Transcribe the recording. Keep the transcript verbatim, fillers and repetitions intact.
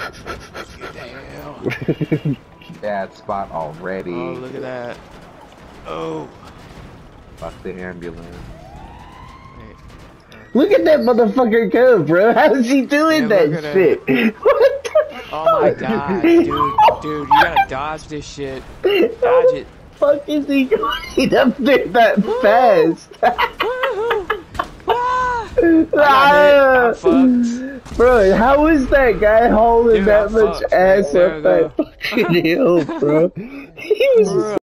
Damn. Bad spot already. Oh, look at that. Oh. Fuck the ambulance. Look at that motherfucker go, bro. How's he doing Yeah, that shit? What the Oh my god, dude, dude, you gotta dodge this shit. Dodge it. fuck is he going up there that fast? I fucked. Bro, how is that guy holding Dude, that I much fucked, ass man. up that fucking hill, bro? He was